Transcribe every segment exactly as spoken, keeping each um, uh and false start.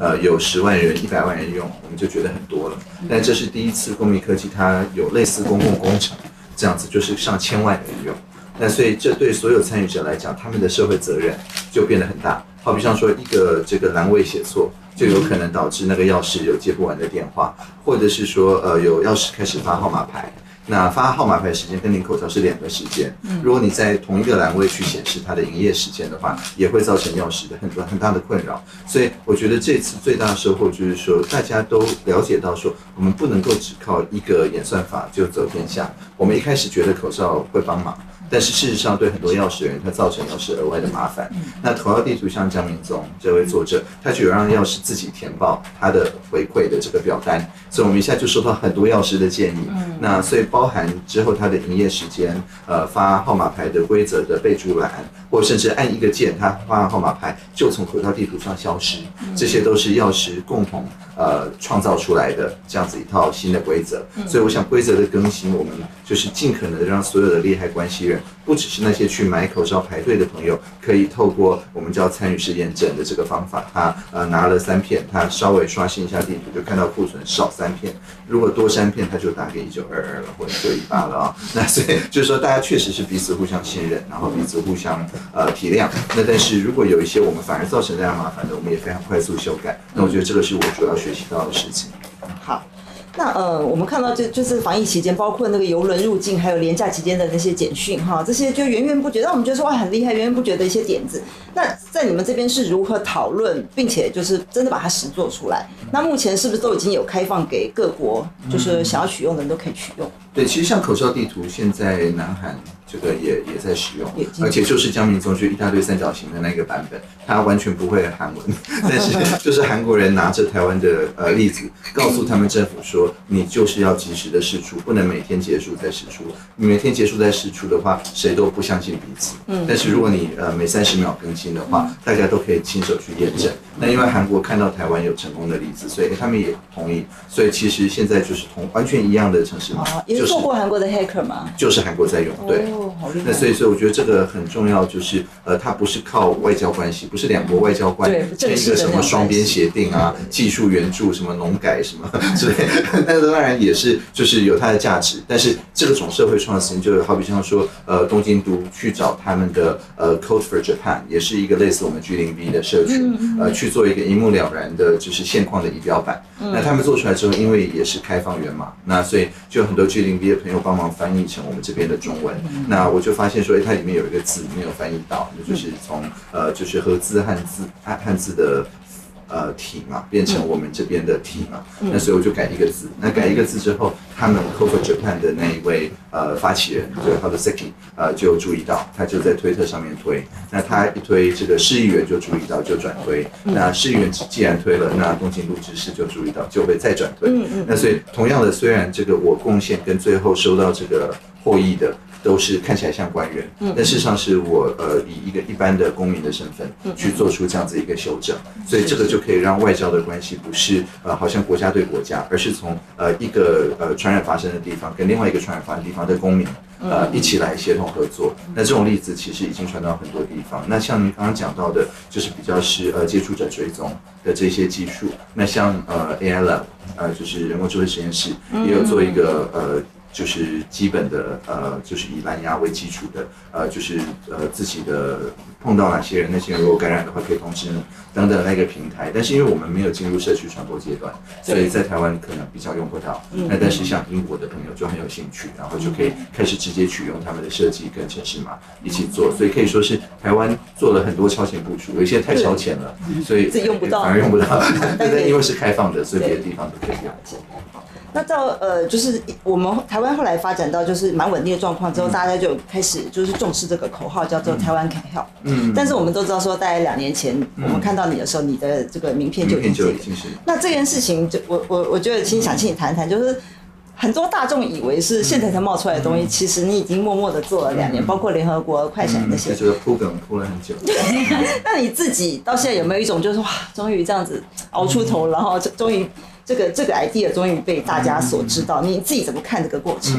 呃有十万人、一百万人用，我们就觉得很多了。但这是第一次公民科技它有类似公共工程这样子，就是上千万人用。那所以这对所有参与者来讲，他们的社会责任就变得很大。好比像说一个这个栏位写错，就有可能导致那个钥匙有接不完的电话，或者是说呃有钥匙开始发号码牌。那发号码牌时间跟领口罩是两个时间，如果你在同一个栏位去显示它的营业时间的话，也会造成钥匙的很多很大的困扰。所以我觉得这次最大的收获就是说，大家都了解到说，我们不能够只靠一个演算法就走天下。我们一开始觉得口罩会帮忙，但是事实上对很多钥匙人，它造成钥匙额外的麻烦。那口罩地图像江明宗这位作者，他就有让钥匙自己填报他的回馈的这个表单，所以我们一下就收到很多药师的建议。那所以包含之后它的营业时间，呃，发号码牌的规则的备注栏，或甚至按一个键，它发号码牌就从口罩地图上消失，这些都是药师共同呃创造出来的这样子一套新的规则。所以我想规则的更新，我们就是尽可能的让所有的利害关系人，不只是那些去买口罩排队的朋友，可以透过我们叫参与式验证的这个方法，他呃拿了三片，他稍微刷新一下地图，就看到库存少三片，如果多三片，他就打给一九二二了，或者一九一八了啊。那所以就是说，大家确实是彼此互相信任，然后彼此互相呃体谅。那但是如果有一些我们反而造成这样麻烦的，我们也非常快速修改。那我觉得这个是我主要学习到的事情。 好。那呃，我们看到就就是防疫期间，包括那个邮轮入境，还有连假期间的那些简讯哈，这些就源源不绝，让我们觉得说哇很厉害，源源不绝的一些点子。那在你们这边是如何讨论，并且就是真的把它实作出来？那目前是不是都已经有开放给各国，就是想要取用的人都可以取用？ 对，其实像口罩地图，现在南韩这个也也在使用，而且就是江明宗就一大堆三角形的那个版本，它完全不会韩文，但是就是韩国人拿着台湾的呃例子，告诉他们政府说，你就是要及时的释出，不能每天结束再释出。你每天结束再释出的话，谁都不相信彼此。嗯，但是如果你呃每三十秒更新的话，大家都可以亲手去验证。那因为韩国看到台湾有成功的例子，所以他们也同意。所以其实现在就是同完全一样的城市码， 哦、也是做过韩国的 hacker 吗？ 就是韩国在用，对。 哦，好厉害。 那所以说，我觉得这个很重要，就是呃，它不是靠外交关系，不是两国外交官签一个什么双边协定啊、技术援助、什么农改什么之类的，那当然也是就是有它的价值。但是这个种社会创新，就好比像说，呃，东京都去找他们的呃 Code for Japan， 也是一个类似我们 G 零 V 的社群，呃，去做一个一目了然的，就是现况的仪表板。那他们做出来之后，因为也是开放源码，那所以就有很多 G 零 V 的朋友帮忙翻译成我们这边的中文。那我就发现说，哎，它里面有一个字没有翻译到，那就是从呃，就是合字汉字汉汉字的呃体嘛，变成我们这边的体嘛。那所以我就改一个字。那改一个字之后，他们 Code for Japan 的那一位呃发起人，就是他的 Seki 呃就注意到，他就在推特上面推。那他一推，这个市议员就注意到，就转推。那市议员既然推了，那东京都知事就注意到，就会再转推。那所以同样的，虽然这个我贡献跟最后收到这个获益的都是看起来像官员，但事实上是我呃以一个一般的公民的身份去做出这样子一个修正，所以这个就可以让外交的关系不是呃好像国家对国家，而是从呃一个呃传染发生的地方跟另外一个传染发生的地方的公民呃一起来协同合作。那这种例子其实已经传到很多地方。那像您刚刚讲到的，就是比较是呃接触者追踪的这些技术。那像呃 A I Lab 呃就是人工智慧实验室也有做一个呃。就是基本的呃，就是以蓝牙为基础的呃，就是呃自己的碰到哪些人，那些人如果感染的话可以通知等等那个平台。但是因为我们没有进入社区传播阶段，所以在台湾可能比较用不到。那但是像英国的朋友就很有兴趣，然后就可以开始直接取用他们的设计跟程式码一起做，所以可以说是台湾做了很多超前部署，有一些太超前了，所以用不到， 反而用不到。但是因为是开放的，所以别的地方都可以用。 那到呃，就是我们台湾后来发展到就是蛮稳定的状况之后，大家就开始就是重视这个口号，叫做台湾 can help。嗯。但是我们都知道说，大概两年前我们看到你的时候，你的这个名片就已经这个。那这件事情，就我我我觉得，其实想请你谈谈，就是很多大众以为是现在才冒出来的东西，其实你已经默默的做了两年，包括联合国快闪那些。 这个铺梗铺了很久。 那你自己到现在有没有一种就是哇，终于这样子熬出头，然后终于。这个这个 idea 终于被大家所知道，你自己怎么看这个过程？ 嗯，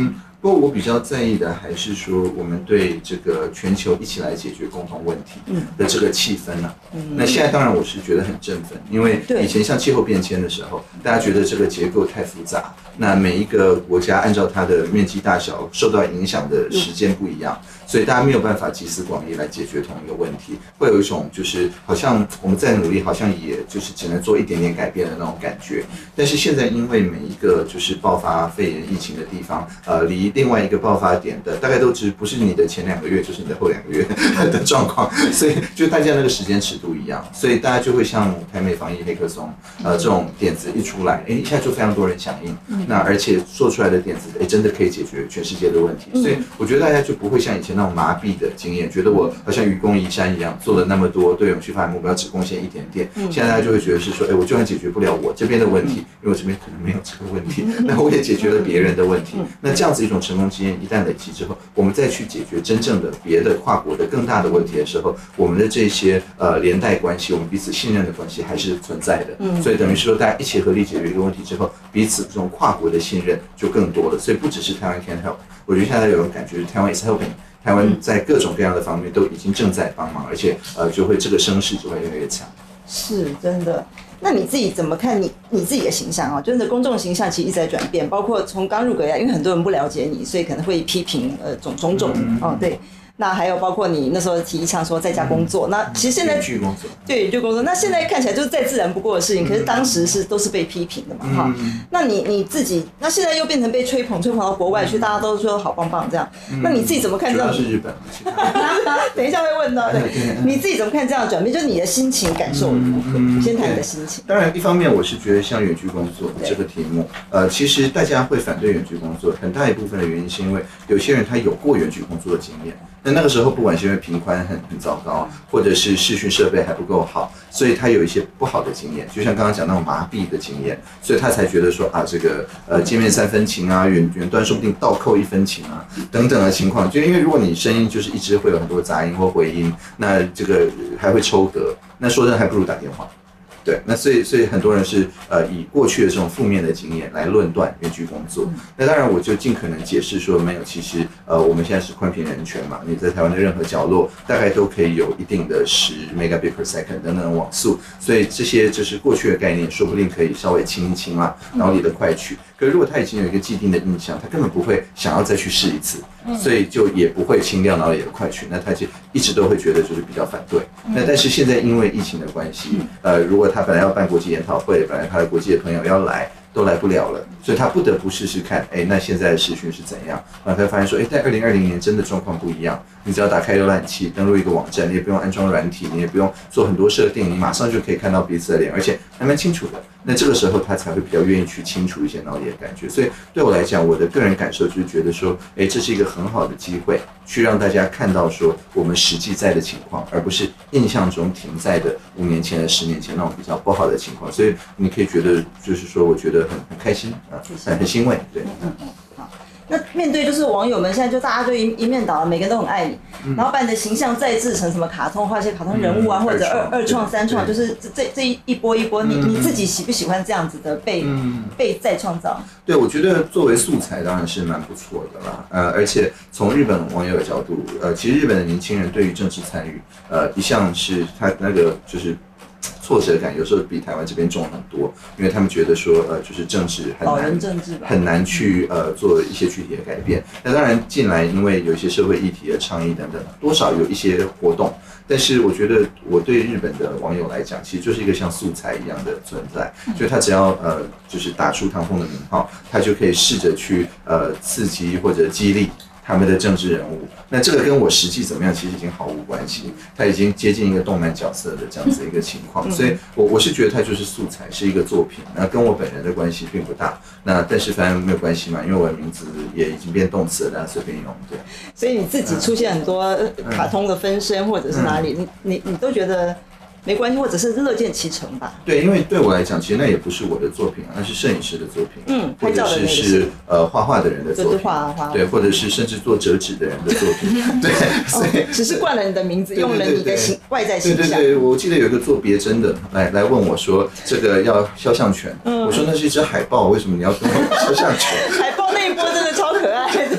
不过我比较在意的还是说，我们对这个全球一起来解决共同问题的这个气氛啊。嗯、那现在当然我是觉得很振奋，因为以前像气候变迁的时候，大家觉得这个结构太复杂，那每一个国家按照它的面积大小受到影响的时间不一样。所以大家没有办法集思广益来解决同一个问题，会有一种就是好像我们再努力，好像也就是只能做一点点改变的那种感觉。但是现在因为每一个就是爆发肺炎疫情的地方，呃，离另外一个爆发点的大概都只不是你的前两个月，就是你的后两个月的状况，所以就大家那个时间尺度一样，所以大家就会像台美防疫黑客松，呃，这种点子一出来，哎，一下就非常多人响应，那而且做出来的点子，哎，真的可以解决全世界的问题，所以我觉得大家就不会像以前那种麻痹的经验，觉得我好像愚公移山一样，做了那么多对永续发展目标只贡献一点点。现在大家就会觉得是说，哎，我就算解决不了我这边的问题，因为我这边可能没有这个问题，那我也解决了别人的问题。那这样子一种成功经验一旦累积之后，我们再去解决真正的别的跨国的更大的问题的时候，我们的这些呃连带关系，我们彼此信任的关系还是存在的。所以等于是说，大家一起合力解决一个问题之后，彼此这种跨国的信任就更多了。所以不只是台湾 can help， 我觉得现在有种感觉，台湾 is helping。台湾在各种各样的方面都已经正在帮忙，而且呃就会这个声势就会越来越强。 是真的。那你自己怎么看你你自己的形象啊？真的公众形象其实一直在转变，包括从刚入阁以来，因为很多人不了解你，所以可能会批评呃种种种哦，对。那还有包括你那时候提倡说在家工作，嗯、那其实现在远距工作， 对远距工作，那现在看起来就是再自然不过的事情，嗯、可是当时是都是被批评的嘛，哈、嗯。那你你自己，那现在又变成被吹捧，吹捧到国外去，嗯、大家都说好棒棒这样。嗯、那你自己怎么看这样？ 主要是日本。 等一下会问到，对，你自己怎么看这样的转变？就是你的心情感受如何？嗯、先谈你的心情。 当然，一方面我是觉得像远距工作这个题目，呃，其实大家会反对远距工作，很大一部分的原因是因为有些人他有过远距工作的经验。那那个时候，不管是因为频宽很很糟糕，或者是视讯设备还不够好，所以他有一些不好的经验，就像刚刚讲那种麻痹的经验，所以他才觉得说啊，这个呃见面三分情啊，远远端说不定倒扣一分情啊，等等的情况。就因为如果你声音就是一直会有很多杂音或回音，那这个还会抽格，那说真的还不如打电话。对，那所以所以很多人是呃以过去的这种负面的经验来论断远距工作。那当然我就尽可能解释说，没有，其实呃我们现在是宽频人权嘛，你在台湾的任何角落大概都可以有一定的十 megabit per second 等等的网速，所以这些就是过去的概念，说不定可以稍微清一清啊，脑里的快取。可是如果他已经有一个既定的印象，他根本不会想要再去试一次，所以就也不会清掉脑里的快取，那他就一直都会觉得就是比较反对。那但是现在因为疫情的关系，呃，如果他本来要办国际研讨会，本来他的国际的朋友要来，都来不了了，所以他不得不试试看，哎，那现在的视讯是怎样？然后他发现说，哎，在二零二零年真的状况不一样，你只要打开浏览器，登录一个网站，你也不用安装软体，你也不用做很多设定，你马上就可以看到彼此的脸，而且还蛮清楚的。那这个时候他才会比较愿意去清除一些脑里的感觉。所以对我来讲，我的个人感受就是觉得说，哎，这是一个很好的机会，去让大家看到说我们实际在的情况，而不是印象中停在的五年前的、十年前那种比较不好的情况。所以你可以觉得，就是说，我觉得很很开心啊，很很欣慰，对。 嗯嗯，好。那面对就是网友们现在就大家就一一面倒，每个人都很爱你，嗯、然后把你的形象再制成什么卡通，画一些卡通人物啊，嗯、或者二二创、三创，就是这这一一波一波，你你自己喜不喜欢这样子的被、嗯、被再创造？ 对，我觉得作为素材当然是蛮不错的啦，呃，而且从日本网友的角度，呃，其实日本的年轻人对于政治参与，呃，一向是他那个就是挫折感有时候比台湾这边重很多，因为他们觉得说，呃，就是政治很难，很难去呃做一些具体的改变。那当然进来，因为有一些社会议题的倡议等等，多少有一些活动。但是我觉得我对日本的网友来讲，其实就是一个像素材一样的存在，就他只要呃就是打出唐凤的名号，他就可以试着去呃刺激或者激励他们的政治人物。那这个跟我实际怎么样其实已经毫无关系，他已经接近一个动漫角色的这样子一个情况，所以我我是觉得它就是素材，是一个作品，那跟我本人的关系并不大。那但是反正没有关系嘛，因为我的名字也已经变动词了，大家随便用，对。 所以你自己出现很多卡通的分身或者是哪里，你你你都觉得没关系，或者是乐见其成吧。 对，因为对我来讲，其实那也不是我的作品啊，那是摄影师的作品，嗯，或者是是呃画画的人的作品， 画画， 对，或者是甚至做折纸的人的作品，对，所以、 哦、只是冠了你的名字，用了你的形外在形象。 对对对，我记得有一个做别针的来来问我说，这个要肖像权，嗯、我说那是一只海豹，为什么你要跟我肖像权？ 海豹那一波真的超可爱，对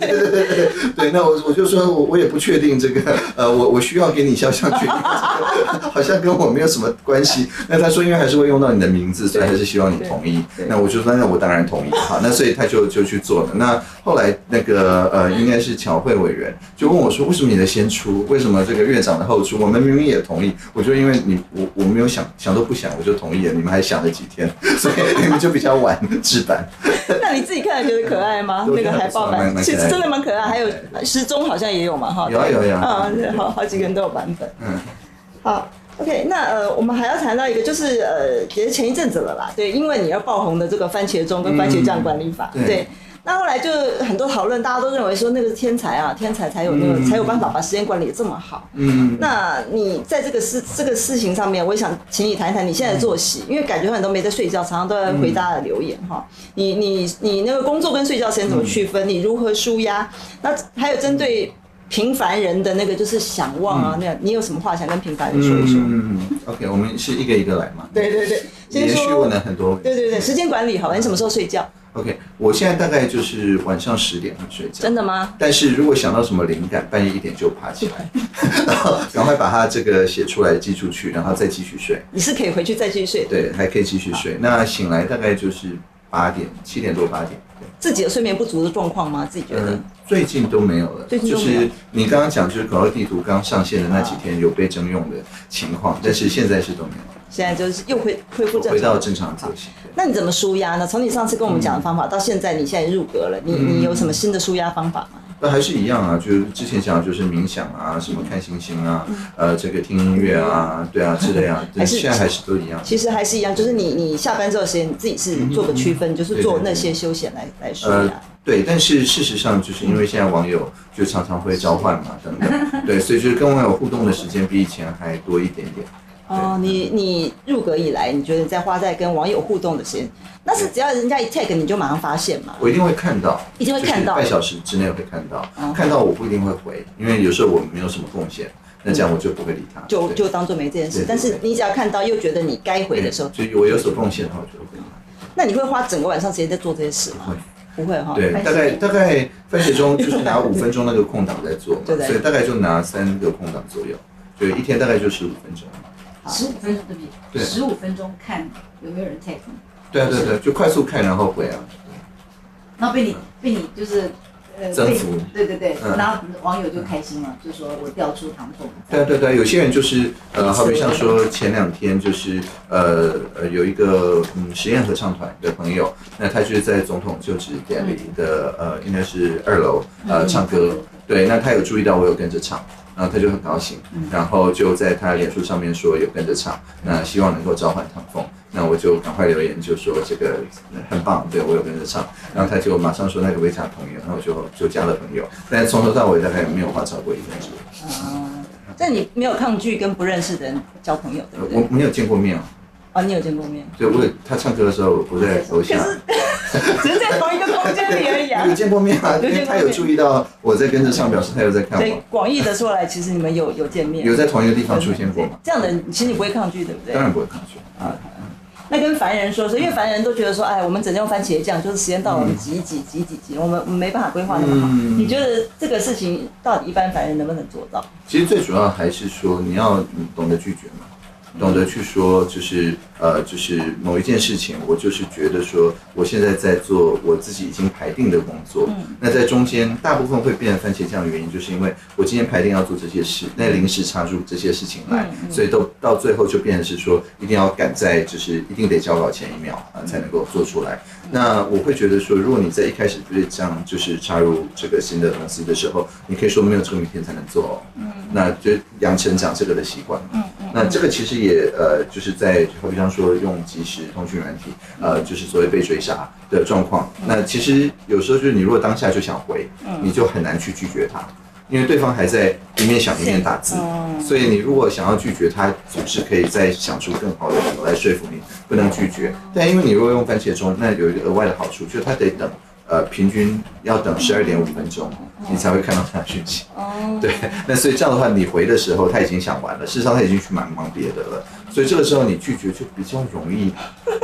对对对对对，那我我就说我我也不确定这个，呃，我我需要给你肖像权，好像跟我没有什么关系。那他说因为还是会用到你的名字，所以还是希望你同意。那我就说那我当然同意，好，那所以他就就去做了。那后来那个呃应该是侨会委员就问我说，为什么你的先出，为什么这个院长的后出？我们明明也同意。我就因为你我我没有想想都不想，我就同意了，你们还想了几天，所以你们就比较晚制版。 那你自己看了觉得可爱吗？那个海报版其实真的蛮可爱，还有时钟好像也有嘛，哈。 有啊有啊。 啊，好好几个人都有版本。嗯，好。OK， 那呃，我们还要谈到一个，就是呃，也是前一阵子了啦，对，因为你要爆红的这个番茄钟跟番茄酱管理法，嗯、对，那后来就很多讨论，大家都认为说那个是天才啊，天才才有那个、嗯、才有办法把时间管理得这么好。嗯，那你在这个事这个事情上面，我也想请你谈一谈你现在的作息，因为感觉很多人都没在睡觉，常常都在回大家的留言哈、嗯。你你你那个工作跟睡觉时间怎么区分？嗯、你如何抒压？那还有针对平凡人的那个就是想望啊，那、嗯、你有什么话想跟平凡人说一说？ 嗯 ，OK， 我们是一个一个来嘛。 对对对， 连续问了很多。 对对对，时间管理好，你什么时候睡觉 ？OK， 我现在大概就是晚上十点会睡觉。 真的吗？ 但是如果想到什么灵感，半夜一点就爬起来，然后赶快把它这个写出来寄出去，然后再继续睡。 你是可以回去再继续睡的。 对，还可以继续睡。那醒来大概就是八点、七点多、八点。 自己有睡眠不足的状况吗？自己觉得？ 呃、最近都没有了。 最近都没有。 就是你刚刚讲，就是口号地图刚上线的那几天有被征用的情况，但是现在是都没有。 现在就是又恢恢复正常， 回到正常的作息。 那你怎么舒压呢？从你上次跟我们讲的方法、嗯、到现在，你现在入阁了，你你有什么新的舒压方法吗？ 那还是一样啊，就是之前讲的就是冥想啊，什么看星星啊，嗯、呃，这个听音乐啊，对啊之类啊，现在还是都一样。 其实还是一样，就是你你下班之后的时间，你自己是做个区分，嗯、就是做那些休闲来来舒压。呃对，但是事实上，就是因为现在网友就常常会召唤嘛，等等，对，所以就是跟网友互动的时间比以前还多一点点。 哦，你你入阁以来，你觉得你在花在跟网友互动的时间，那是只要人家一 tag 你就马上发现嘛？ 我一定会看到， 一定会看到， 半小时之内会看到，嗯、看到我不一定会回，因为有时候我没有什么贡献。那这样我就不会理他， 就就当做没这件事。但是你只要看到又觉得你该回的时候， 所以我有所贡献的话，我就会回他。 那你会花整个晚上时间在做这些事吗？ 会。 不会哈， 对，大概大概番茄钟就是拿五分钟那个空档在做嘛，所以大概就拿三个空档左右，就一天大概就十五分钟。 十五分钟对不对？对，十五分钟看有没有人 tag 你。 对啊对对，就快速看然后回啊。 然后被你被你就是呃征服， 对对对，然后网友就开心了，就说我调出唐凤。 对对对，有些人就是呃，好比像说前两天就是呃呃有一个嗯实验合唱团的朋友，那他就是在总统就职典礼的呃应该是二楼呃唱歌，对，那他有注意到我有跟着唱。然后他就很高兴，然后就在他脸书上面说有跟着唱，那希望能够召唤唐凤，那我就赶快留言就说这个很棒，对我有跟着唱，然后他就马上说那个可以加朋友，然后我就就加了朋友，但是从头到尾大概没有花超过一分钟。 嗯，但你没有抗拒跟不认识的人交朋友，对不对？ 我没有见过面啊。 哦，你有见过面？ 对，我他唱歌的时候我在楼下。 只是在同一个空间里而已啊。 有见过面啊，因为他有注意到我在跟着唱，表示他有在看我。 对，广义的说来，其实你们有有见面， 有在同一个地方出现过嘛？ 这样的其实你不会抗拒，对不对？ 当然不会抗拒啊。 那跟凡人说说，因为凡人都觉得说，哎，我们整天用番茄酱，就是时间到了，我们挤一挤，挤一挤挤，我们我们没办法规划那么好。嗯、你觉得这个事情到底一般凡人能不能做到？ 其实最主要还是说你要懂得拒绝嘛。懂得去说，就是呃，就是某一件事情，我就是觉得说，我现在在做我自己已经排定的工作。嗯、那在中间，大部分会变成番茄酱的原因，就是因为我今天排定要做这些事，那临时插入这些事情来，嗯嗯、所以都到最后就变成是说，一定要赶在就是一定得交稿前一秒啊、呃、才能够做出来。嗯、那我会觉得说，如果你在一开始不是这样，就是插入这个新的公司的时候，你可以说没有这个明天才能做哦。嗯、那就养成讲这个的习惯。嗯嗯、那这个其实也。也呃，就是在好比方说用即时通讯软体，呃，就是所谓被追杀的状况。那其实有时候就是你如果当下就想回，你就很难去拒绝他，因为对方还在一面想一面打字，所以你如果想要拒绝他，总是可以再想出更好的理由来说服你不能拒绝。但因为你如果用番茄钟，那有一个额外的好处，就是他得等。呃，平均要等十二点五分钟，你才会看到他的讯息。哦，对，那所以这样的话，你回的时候他已经想完了，事实上他已经去忙忙别的了，所以这个时候你拒绝就比较容易。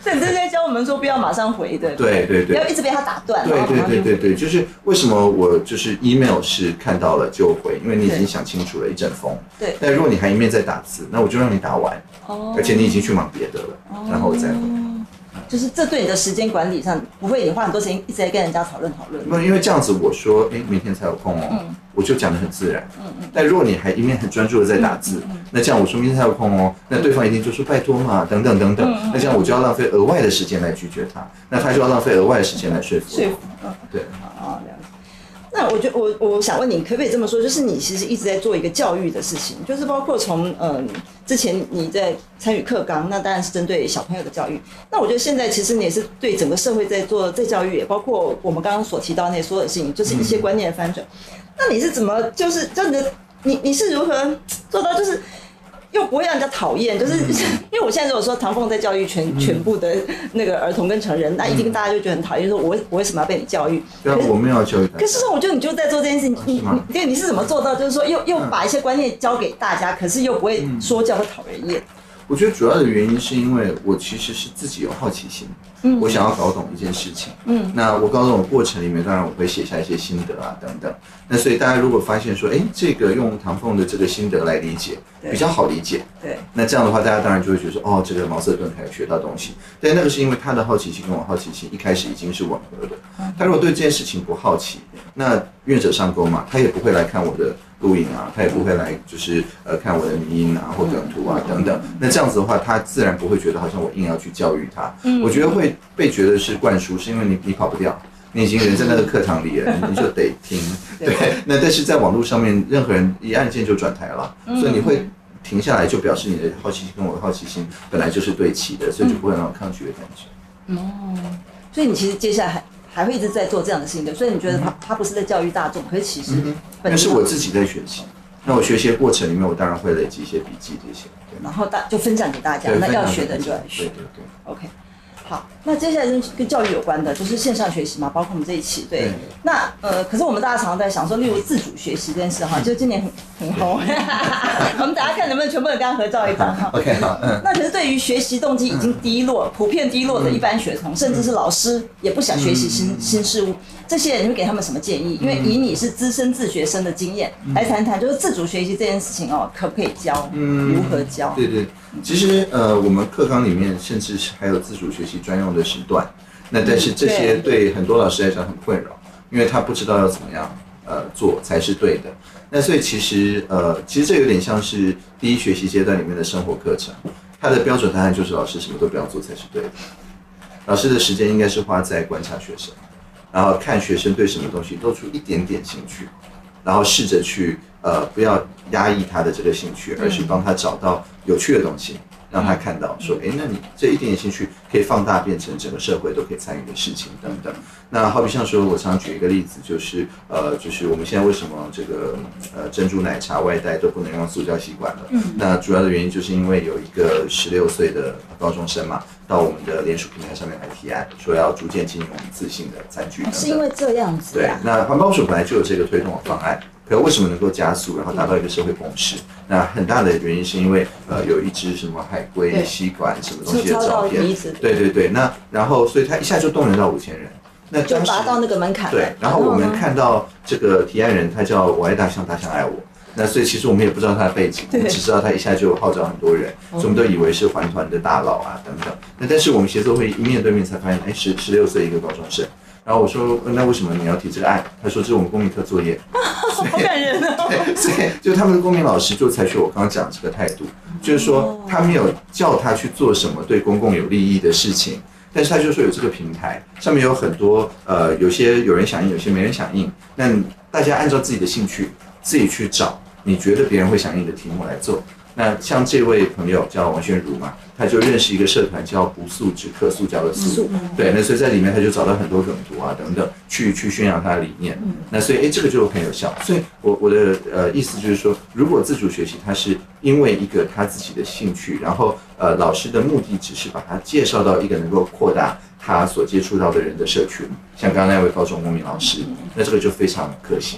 对，你这在教我们说不要马上回的， 对对对， 不要一直被他打断。 对对对对对，就是为什么我就是 email 是看到了就回，因为你已经想清楚了一阵风。 对。 但如果你还一面在打字，那我就让你打完，哦，而且你已经去忙别的了，哦，然后我再回。 就是这对你的时间管理上不会你花很多时间一直在跟人家讨论讨论。 不，因为这样子我说，哎，明天才有空哦，嗯，我就讲得很自然。嗯嗯。但如果你还一面很专注的在打字，嗯嗯，那这样我说明天才有空哦，那对方一定就说拜托嘛，等等等等。嗯，那这样我就要浪费额外的时间来拒绝他，那他就要浪费额外的时间来说服我。 说服，嗯， 对。 啊，了解。那我觉得我我想问你，可不可以这么说？就是你其实一直在做一个教育的事情，就是包括从嗯之前你在参与课纲，那当然是针对小朋友的教育。那我觉得现在其实你也是对整个社会在做再教育，也包括我们刚刚所提到那些所有的事情，就是一些观念的翻转。那你是怎么就是真的你你是如何做到就是？又不会让人家讨厌，就是、嗯、因为我现在如果说唐凤在教育全、嗯、全部的那个儿童跟成人，那一定大家就觉得很讨厌，说我我为什么要被你教育？ 对啊，我没有教育。 可是我觉得你就在做这件事情，你你你是怎么做到？就是说又又把一些观念教给大家，可是又不会说教会讨人厌。 我觉得主要的原因是因为我其实是自己有好奇心，嗯，我想要搞懂一件事情，嗯，那我搞懂的过程里面，当然我会写下一些心得啊等等。那所以大家如果发现说，哎，这个用唐凤的这个心得来理解比较好理解， 对， 那这样的话，大家当然就会觉得说，哦，这个茅塞顿开学到东西。但那个是因为他的好奇心跟我好奇心一开始已经是吻合的。他如果对这件事情不好奇，那愿者上钩嘛，他也不会来看我的录影啊，他也不会来就是呃看我的迷因啊或梗图啊等等。那这样子的话，他自然不会觉得好像我硬要去教育他。嗯，我觉得会被觉得是灌输，是因为你你跑不掉。你已经人在那个课堂里了，你就得听。对，那但是在网络上面，任何人一按键就转台了，所以你会停下来，就表示你的好奇心跟我的好奇心本来就是对齐的，所以就不会有那种抗拒的感觉。 哦，所以你其实接下来还还会一直在做这样的事情的，所以你觉得他他不是在教育大众，可是其实那是我自己在学习。那我学习的过程里面，我当然会累积一些笔记这些， 然后大就分享给大家，那要学的人就来学。 对对对 ，OK。好，那接下来跟跟教育有关的，就是线上学习嘛，包括我们这一期。对，那呃，可是我们大家常常在想说，例如自主学习这件事哈，就今年很很红。我们大家看能不能全部人跟他合照一张哈。 OK， 好。嗯。 那可是对于学习动机已经低落、普遍低落的一般学童，甚至是老师也不想学习新新事物，这些人你会给他们什么建议？因为以你是资深自学生的经验来谈谈，就是自主学习这件事情哦，可不可以教？嗯，如何教？ 对对。其实呃，我们课纲里面甚至还有自主学习专用的时段，那但是这些对很多老师来讲很困扰，因为他不知道要怎么样呃做才是对的。那所以其实呃，其实这有点像是第一学习阶段里面的生活课程，它的标准答案就是老师什么都不要做才是对的。老师的时间应该是花在观察学生，然后看学生对什么东西露出一点点兴趣，然后试着去呃不要压抑他的这个兴趣，而是帮他找到有趣的东西，让他看到说，哎，那你这一点点兴趣可以放大变成整个社会都可以参与的事情等等。那好比像说，我常举一个例子，就是呃，就是我们现在为什么这个呃珍珠奶茶外带都不能用塑胶吸管了？嗯，那主要的原因就是因为有一个十六岁的高中生嘛，到我们的联署平台上面来提案，说要逐渐禁用一次性的餐具等等。 是因为这样子、啊？ 对，那环保署本来就有这个推动的方案。可为什么能够加速，然后达到一个社会共识？那很大的原因是因为呃有一只什么海龟吸管什么东西的照片，对对对，那然后所以他一下就动员到五千人，那就达到那个门槛。 对，然后我们看到这个提案人，他叫我爱大象，大象爱我。那所以其实我们也不知道他的背景，我们只知道他一下就号召很多人，所以我们都以为是环团的大佬啊等等。那但是我们协作会一面对面才发现，哎，十十六岁一个高中生。然后我说，那为什么你要提这个案？他说这是我们公民课作业， 好感人哦。 对，所以就他们的公民老师就采取我刚刚讲的这个态度，就是说他没有叫他去做什么对公共有利益的事情，但是他就说有这个平台，上面有很多呃，有些有人响应，有些没人响应，那大家按照自己的兴趣自己去找你觉得别人会响应的题目来做。那像这位朋友叫王宣如嘛，他就认识一个社团叫不塑纸课，塑胶的塑，对，那所以在里面他就找到很多梗图啊等等，去去宣扬他的理念。那所以哎，这个就很有效。所以我我的呃意思就是说，如果自主学习，他是因为一个他自己的兴趣，然后呃老师的目的只是把他介绍到一个能够扩大他所接触到的人的社群，像刚刚那位高中公民老师，那这个就非常可行。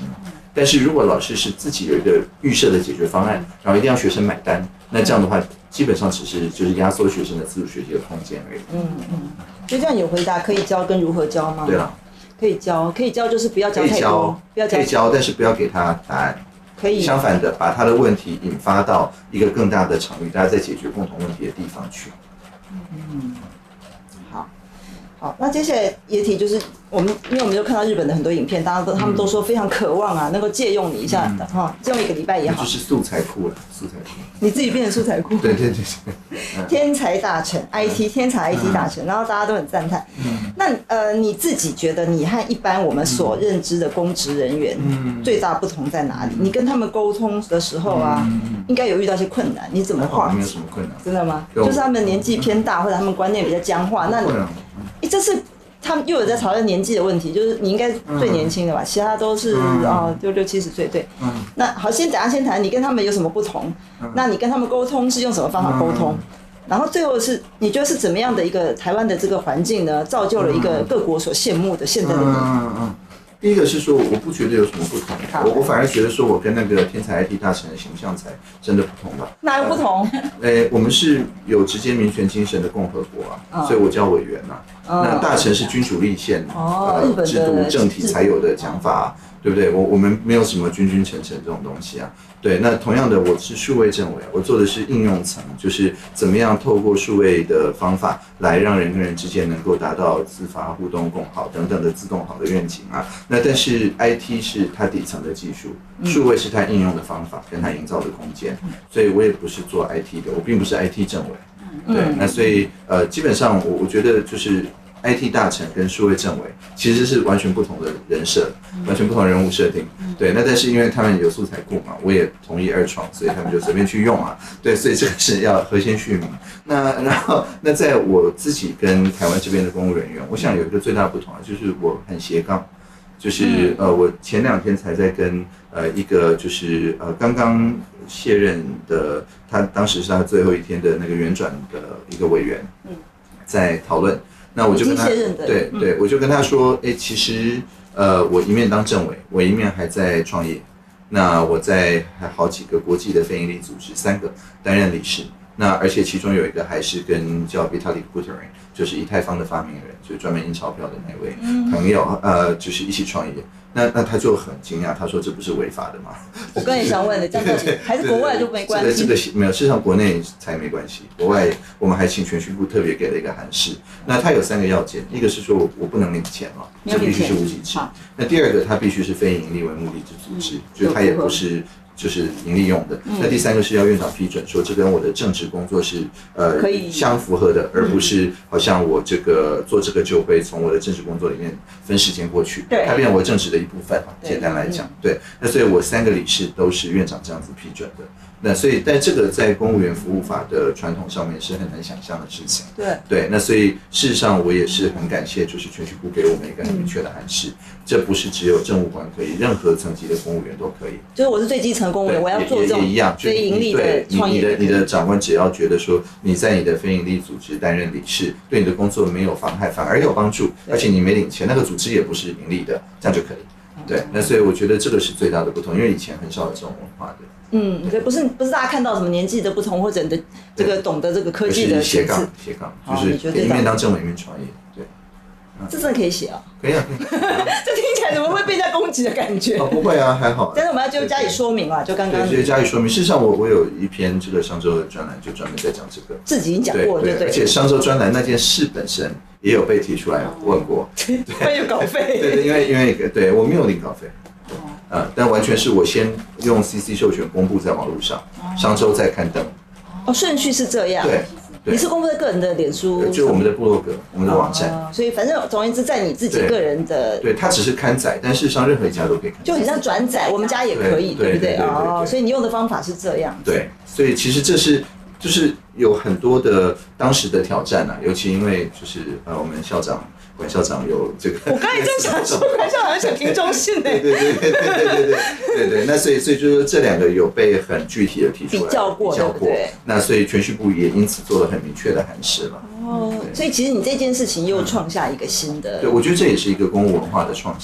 但是如果老师是自己有一个预设的解决方案，然后一定要学生买单，那这样的话基本上只是就是压缩学生的自主学习的空间而已。 嗯嗯，就这样有回答可以教跟如何教吗？ 对了， 可以教，可以教就是不要教太多，不要教， 可以教，但是不要给他答案。 可以。 相反的，把他的问题引发到一个更大的场域，大家在解决共同问题的地方去。 嗯，好，好，那接下来也提就是我们，因为我们就看到日本的很多影片，大家都他们都说非常渴望啊，能够借用你一下的哈，借用一个礼拜也好。 就是素材库了，素材库。 你自己变成素材库。 对对对对。 天才大臣 ，I T 天才 I T 大臣，然后大家都很赞叹。那呃，你自己觉得你和一般我们所认知的公职人员最大不同在哪里？你跟他们沟通的时候啊，应该有遇到一些困难，你怎么化解？ 没有什么困难。 真的吗？就是他们年纪偏大，或者他们观念比较僵化，那你，哎，这是他们又有在讨论年纪的问题，就是你应该最年轻的吧，其他都是啊，就六七十岁，对。那好，先等下先谈你跟他们有什么不同？那你跟他们沟通是用什么方法沟通？然后最后是你觉得是怎么样的一个台湾的这个环境呢，造就了一个各国所羡慕的现在的你？ 嗯嗯。第一个是说，我不觉得有什么不同，我我反而觉得说我跟那个天才 I T 大臣的形象才真的不同吧？ 哪有不同？ 呃，我们是有直接民权精神的共和国啊，所以我叫委员呐。那大臣是君主立宪呃制度政体才有的讲法，对不对？我我们没有什么君君臣臣这种东西啊。对，那同样的，我是数位政委，我做的是应用层，就是怎么样透过数位的方法来让人跟人之间能够达到自发、互动、共好等等的自动好的愿景啊。那但是 I T 是它底层的技术，数位是它应用的方法跟它营造的空间，所以我也不是做 I T 的，我并不是 I T 政委。对，那所以呃，基本上我我觉得就是。I T 大臣跟数位政委其实是完全不同的人设，完全不同的人物设定。对，那但是因为他们有素材库嘛，我也同意二创，所以他们就随便去用啊。对，所以这个是要核先续名。那然后那在我自己跟台湾这边的公务人员，我想有一个最大的不同啊，就是我很斜杠，就是呃，我前两天才在跟呃一个就是呃刚刚卸任的，他当时是他最后一天的那个原转的一个委员，在讨论。那我就跟他，对对，我就跟他说，哎，其实呃，我一面当政委，我一面还在创业。那我在还好几个国际的非营利组织，三个担任理事。那而且其中有一个还是跟叫 Vitalik Buterin， 就是以太坊的发明人，就是专门印钞票的那位朋友，呃，就是一起创业。那那他就很惊讶，他说这不是违法的吗？ 我刚才想问的，这样到底还是国外就没关系？ 这个这个没有，事实上国内才没关系，国外我们还请铨叙部特别给了一个函释。那它有三个要件，一个是说我我不能领钱嘛，这必须是无给制。那第二个，它必须是非营利为目的之组织，就是它也不是。就是盈利用的。那第三个是要院长批准，说这跟我的政治工作是呃相符合的，而不是好像我这个做这个就会从我的政治工作里面分时间过去，它变成我政治的一部分。简单来讲，对。那所以我三个理事都是院长这样子批准的。那所以，但这个在公务员服务法的传统上面是很难想象的事情。 对对，那所以事实上我也是很感谢，就是铨叙部给我们一个很明确的函释，嗯、这不是只有政务官可以，任何层级的公务员都可以。 就是我是最基层公务员，我要做这种非盈利的创业。 你的你的长官只要觉得说你在你的非盈利组织担任理事，对你的工作没有妨害，反而有帮助，而且你没领钱，那个组织也不是盈利的，这样就可以。对，那所以我觉得这个是最大的不同，因为以前很少有这种文化的。 嗯，对，不是不是大家看到什么年纪的不同，或者你的这个懂得这个科技的斜杠斜杠，就是一面当政委一面创业，对。 这真的可以写啊？ 可以啊， 这听起来怎么会被人家攻击的感觉？ 哦，不会啊，还好。 但是我们要就加以说明嘛，就刚刚。 对，就加以说明。事实上我，我我有一篇这个商周的专栏，就专门在讲这个。 自己已经讲过，对对。 而且商周专栏那件事本身也有被提出来问过， 会有稿费。 对对，因为因为对我没有领稿费。呃，但完全是我先用 C C 授权公布在网络上，商周再刊登。 哦，顺序是这样。 对， 你是公布在个人的脸书， 就我们的部落格，我们的网站。 所以反正总而言之，在你自己个人的， 对，它只是刊载，但事实上任何一家都可以刊载， 就很像转载，我们家也可以，对不对？哦，所以你用的方法是这样。 对，所以其实这是就是有很多的当时的挑战啊，尤其因为就是呃，我们校长。管校长有这个， 我刚才正想说，管校长写瓶中信呢。 对对对对对对对对对对。那所以所以就是这两个有被很具体的提出来比较过， 比较过。那所以铨叙部也因此做了很明确的函释了。 哦，所以其实你这件事情又创下一个新的。 对，我觉得这也是一个公务文化的创新。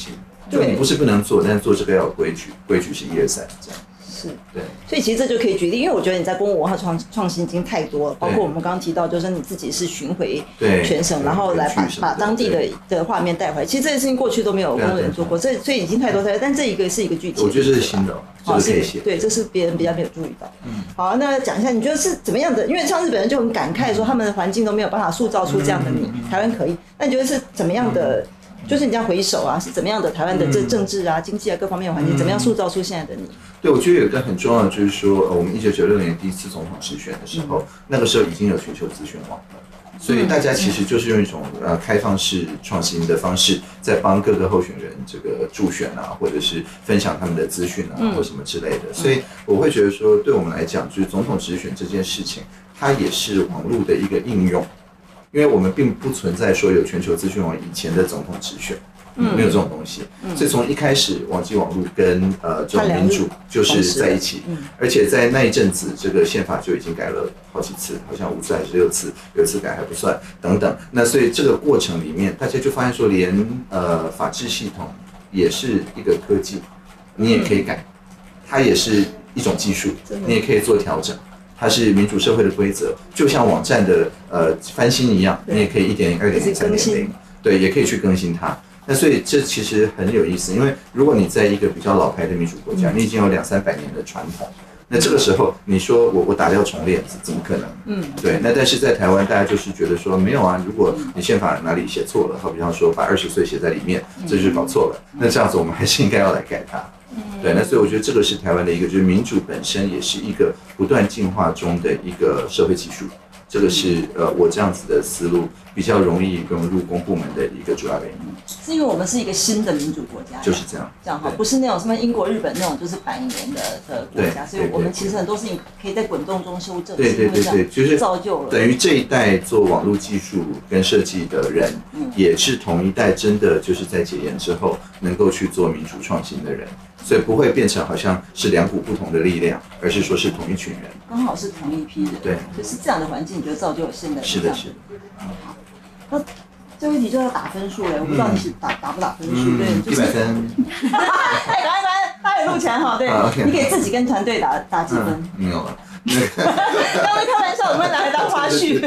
就你不是不能做，但是做这个要有规矩，规矩是一二三这样。 是， 对， 所以其实这就可以举例，因为我觉得你在公共文化创创新已经太多了，包括我们刚刚提到，就是你自己是巡回全省，然后来把把当地的的画面带回来。其实这件事情过去都没有工人做过，这所以已经太多太多，但这一个是一个具体的。 我觉得这是新的， 好， 是可以写。 对，这是别人比较没有注意到。嗯，好，那讲一下，你觉得是怎么样的？因为像日本人就很感慨说，他们的环境都没有办法塑造出这样的你，台湾可以。那你觉得是怎么样的？就是你这样回首啊，是怎么样的台湾的这政治啊、经济啊各方面的环境，怎么样塑造出现在的你？ 对，我觉得有一个很重要的就是说，呃，我们一九九六年第一次总统直选的时候，嗯、那个时候已经有全球资讯网了，所以大家其实就是用一种呃开放式创新的方式，在帮各个候选人这个助选啊，或者是分享他们的资讯啊，嗯、或什么之类的。所以我会觉得说，对我们来讲，就是总统直选这件事情，它也是网络的一个应用。因为我们并不存在说有全球资讯网以前的总统直选，嗯、没有这种东西，嗯、所以从一开始，网际网络跟呃这种民主就是在一起，嗯、而且在那一阵子，这个宪法就已经改了好几次，好像五次还是六次，有一次改还不算等等。那所以这个过程里面，大家就发现说，连呃法治系统也是一个科技，你也可以改，它也是一种技术，你也可以做调整。它是民主社会的规则，就像网站的呃翻新一样，你也可以一点零、二点零、三点零，对，也可以去更新它。那所以这其实很有意思，因为如果你在一个比较老牌的民主国家，你已经有两三百年的传统，那这个时候你说我我打掉重练，怎么可能？嗯，对。那但是在台湾，大家就是觉得说没有啊，如果你宪法哪里写错了，好比方说把二十岁写在里面，这就是搞错了，那这样子我们还是应该要来改它。对，那所以我觉得这个是台湾的一个，就是民主本身也是一个不断进化中的一个社会技术，这个是呃我这样子的思路比较容易融入公部门的一个主要原因。 是因为我们是一个新的民主国家， 就是这样， 这样哈，不是那种什么英国、日本那种就是百年的的国家，所以我们其实很多事情可以在滚动中修正。 对对对对，就是造就了。 等于这一代做网络技术跟设计的人，嗯、也是同一代真的就是在解严之后能够去做民主创新的人。所以不会变成好像是两股不同的力量，而是说是同一群人， 刚好是同一批人。对，就是这样的环境，你觉得造就了现在的。 是的，是的。 好，那这问题就要打分数了，我不知道你是打打不打分数？对， 一百分。 哎，赶快赶快，他有录起来哈，对，你给自己跟团队打打几分？ 没有了。 刚刚开玩笑，我们拿来当花絮。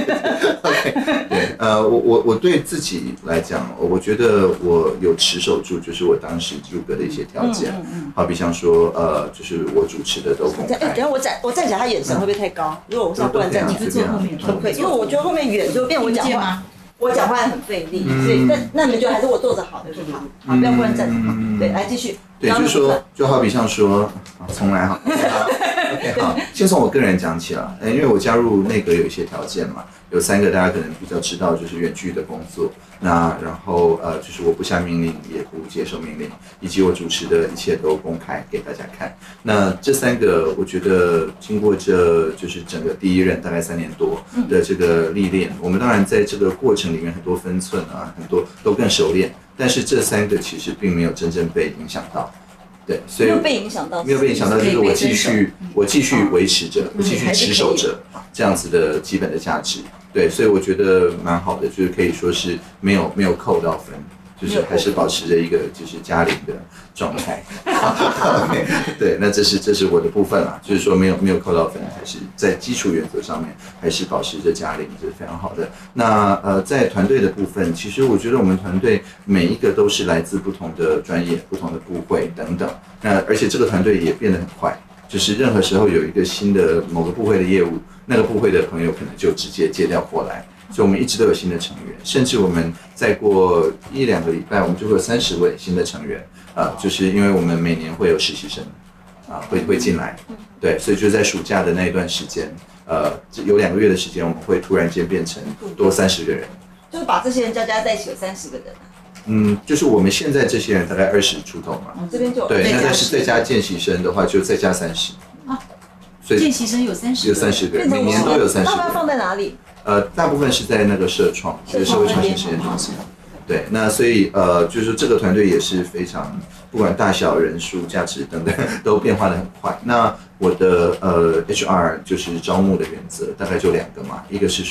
okay, 对，呃，我我我对自己来讲，我觉得我有持守住，就是我当时入阁的一些条件，嗯嗯、好比像说，呃，就是我主持的都公开。 哎，等下我站我站起来，他眼神会不会太高？如果我不然站起来， 你坐后面可不可以？因为我觉得后面远就变我讲话。我讲话很费力，所以那那你们觉得还是我坐着好，对不好？好，不要忽然站着。对，来继续。 对，就是说，就好比像说，重来哈。OK， 好，先从我个人讲起了，因为我加入内阁有一些条件嘛，有三个大家可能比较知道，就是远距的工作，那然后呃，就是我不下命令也不接受命令，以及我主持的一切都公开给大家看。那这三个，我觉得经过这就是整个第一任大概三年多的这个历练，我们当然在这个过程里面很多分寸啊，很多都更熟练，但是这三个其实并没有真正被影响到。对，所以没有被影响到， 没有被影响到，就是我继续，我继续维持着，我继续持守着这样子的基本的价值。对，所以我觉得蛮好的，就是可以说是没有没有扣到分，就是还是保持着一个就是嘉玲的状态。对，那这是这是我的部分啦，就是说没有没有扣到分，还是在基础原则上面还是保持着嘉玲，这是非常好的。那呃，在团队的部分，其实我觉得我们团队每一个都是来自不同的专业、不同的部会等等。那而且这个团队也变得很快，就是任何时候有一个新的某个部会的业务，那个部会的朋友可能就直接接调过来。所以我们一直都有新的成员，甚至我们再过一两个礼拜，我们就会有三十位新的成员，呃，就是因为我们每年会有实习生，啊、呃，会会进来，对，所以就在暑假的那一段时间，呃，有两个月的时间，我们会突然间变成多三十个人， 就是把这些人加加在一起有三十个人。 嗯，就是我们现在这些人大概二十出头嘛， 嗯、这边就有对，那但是再加见习生的话，就再加三十。 啊，所以见习生有三十， 有三十个人，每年都有三十个人。 那它放在哪里？ 呃，大部分是在那个社创，就是社会创新实验中心。对，那所以呃，就是这个团队也是非常，不管大小、人数、价值等等，都变化的很快。那我的呃 H R 就是招募的原则，大概就两个嘛，一个是说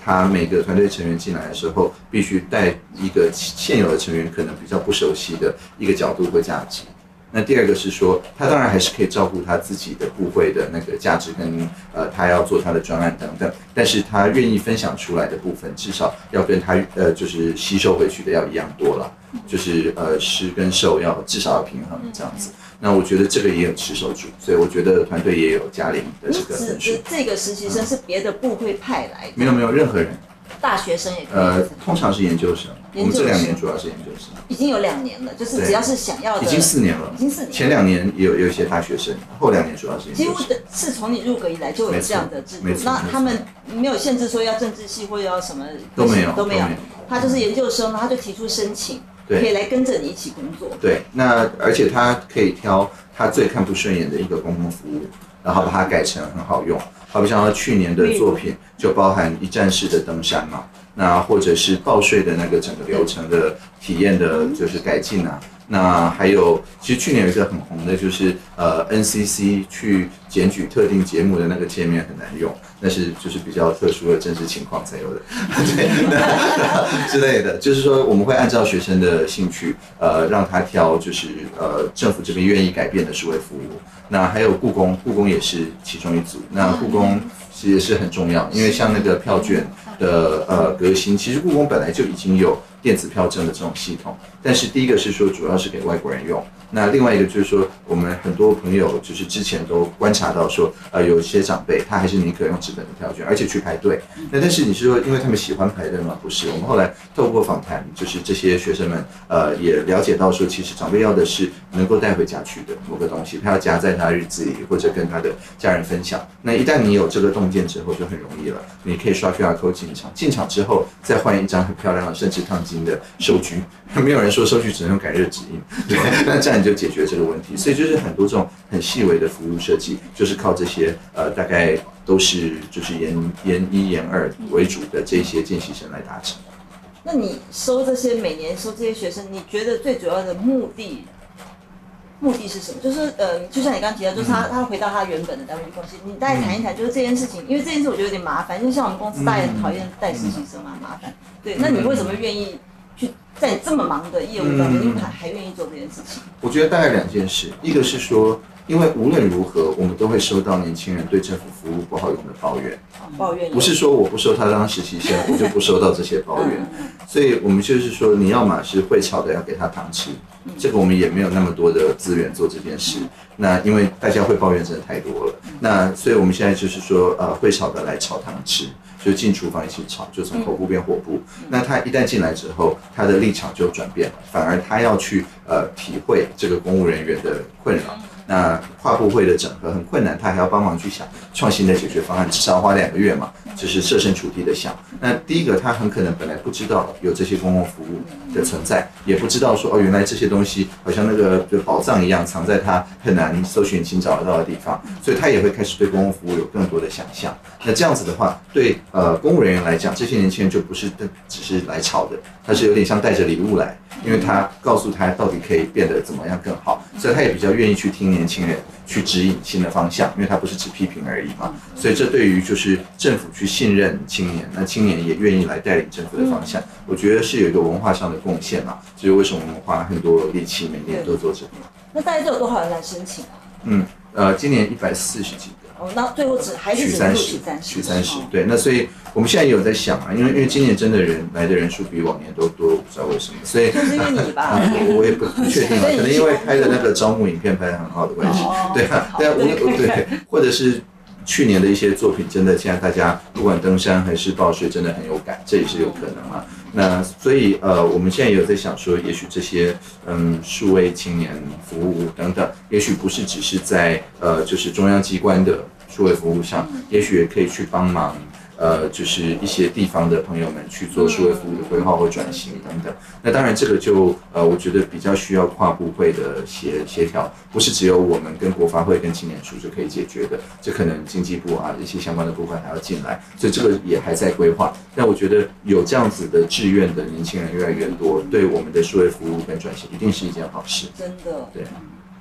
他每个团队成员进来的时候，必须带一个现有的成员可能比较不熟悉的一个角度或价值。那第二个是说，他当然还是可以照顾他自己的部会的那个价值跟呃，他要做他的专案等等，但是他愿意分享出来的部分，至少要跟他呃就是吸收回去的要一样多了，就是呃施跟受要至少要平衡这样子。那我觉得这个也有持守住，所以我觉得团队也有嘉玲的这个分数。 你指的这个实习生是别的部会派来的？ 没有没有任何人。 大学生也可以。 呃，通常是研究生。我们这两年主要是研究生。 已经有两年了，就是只要是想要的。 已经四年了。 已经四年。 前两年也有有一些大学生，后两年主要是研究生。 几乎是从你入阁以来就有这样的制度。那他们没有限制说要政治系或要什么都没有都没有，他就是研究生，他就提出申请，可以来跟着你一起工作。 对，那而且他可以挑他最看不顺眼的一个公共服务，然后把它改成很好用。好比像他去年的作品就包含一站式的登山嘛，那或者是报税的那个整个流程的体验的就是改进啊。那还有，其实去年有一个很红的，就是呃 N C C 去检举特定节目的那个界面很难用，那是就是比较特殊的政治情况才有的，对之类的。就是说我们会按照学生的兴趣，呃，让他挑就是呃政府这边愿意改变的数位服务。那还有故宫，故宫也是其中一组。那故宫其实也是很重要，因为像那个票券的呃革新，其实故宫本来就已经有电子票证的这种系统，但是第一个是说主要是给外国人用，那另外一个就是说我们很多朋友就是之前都观察到说，呃，有一些长辈他还是宁可用纸本的票券，而且去排队。那但是你是说因为他们喜欢排队吗？不是，我们后来透过访谈，就是这些学生们呃也了解到说，其实长辈要的是能够带回家去的某个东西，他要夹在他日子里或者跟他的家人分享。那一旦你有这个洞见之后就很容易了，你可以刷 Q R code 进场，进场之后再换一张很漂亮的甚至烫金的收据，没有人说收据只能用改热指印，对，那这样你就解决这个问题。所以就是很多这种很细微的服务设计，就是靠这些呃大概都是就是研研一研二为主的这些见习生来达成。 那你收这些每年收这些学生，你觉得最主要的目的？目的是什么？就是呃，就像你刚刚提到，就是他他回到他原本的单位去贡献。你大概谈一谈，就是这件事情，因为这件事我觉得有点麻烦，因为像我们公司大家很讨厌带实习生嘛，麻烦。对，那你为什么愿意去在这么忙的业务当中，你还还愿意做这件事情？ 我觉得大概两件事，一个是说，因为无论如何，我们都会收到年轻人对政府服务不好用的抱怨。 抱怨不是说我不收他当实习生，我就不收到这些抱怨。所以我们就是说，你要嘛是会炒的，要给他糖吃。这个我们也没有那么多的资源做这件事。那因为大家会抱怨真的太多了。那所以我们现在就是说，呃，会炒的来炒糖吃。就进厨房一起炒，就从口部变火部。那他一旦进来之后，他的立场就转变了，反而他要去呃体会这个公务人员的困扰。那跨部会的整合很困难，他还要帮忙去想创新的解决方案，至少要花两个月嘛，就是设身处地的想。那第一个，他很可能本来不知道有这些公共服务的存在，也不知道说哦，原来这些东西好像那个宝藏一样，藏在他很难搜寻寻找得到的地方，所以他也会开始对公共服务有更多的想象。那这样子的话，对呃公务人员来讲，这些年轻人就不是只是来炒的，他是有点像带着礼物来，因为他告诉他到底可以变得怎么样更好，所以他也比较愿意去听年轻人去指引新的方向，因为他不是只批评而已嘛。所以这对于就是政府去信任青年，那青年也愿意来带领政府的方向，我觉得是有一个文化上的贡献嘛。所以为什么我们花很多力气每年都做这个？ 那大概都有多少人来申请啊？ 嗯，呃，今年一百四十几个。 哦，那最后只还是只能取三十， 取三十，对。那所以我们现在也有在想啊，因为因为今年真的人来的人数比往年都多，我不知道为什么，所以就是因为你吧， 我我也不不确定啊，可能因为拍的那个招募影片拍的很好的关系，对啊，对啊，我对，或者是去年的一些作品，真的现在大家不管登山还是报税，真的很有感，这也是有可能啊。那所以呃，我们现在也有在想说，也许这些嗯数位青年服务等等，也许不是只是在呃就是中央机关的数位服务上，也许也可以去帮忙呃就是一些地方的朋友们去做数位服务的规划或转型等等。那当然这个就呃我觉得比较需要跨部会的协协调，不是只有我们跟国发会跟青年署就可以解决的，这可能经济部啊一些相关的部分还要进来，所以这个也还在规划。但我觉得有这样子的志愿的年轻人越来越多，对我们的数位服务跟转型一定是一件好事。 真的， 对。